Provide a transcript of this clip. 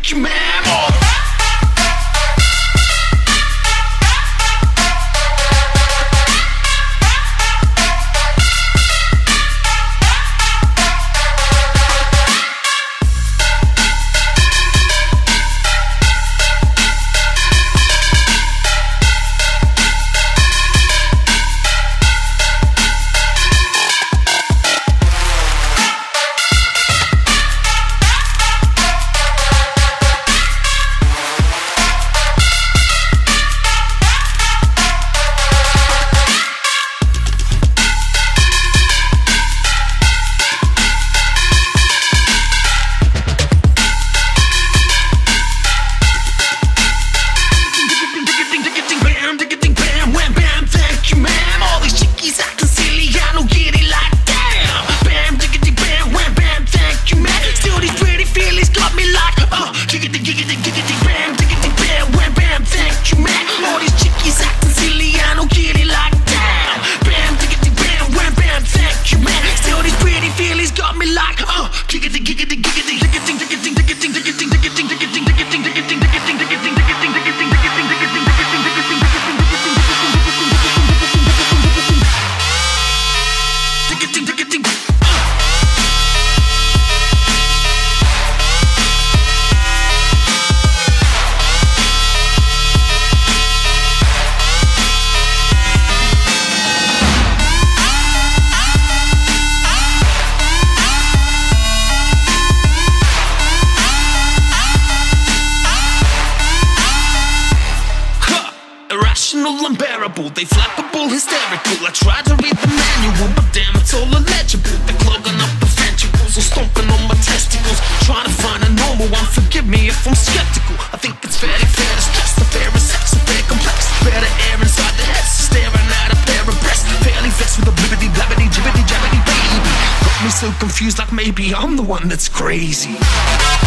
thank you, ma'am. Oh. Unbearable, they flappable, hysterical. I tried to read the manual, but damn, it's all illegible. They're clogging up the ventricles or stomping on my testicles, trying to find a normal one. Forgive me if I'm skeptical. I think it's very fair to stress the fair and sex, a fair complex. Better air inside the head, staring at a pair of breasts. Fairly vexed with a blibbity, blabbity, jibbity, jabbity, baby. Got me so confused, like maybe I'm the one that's crazy.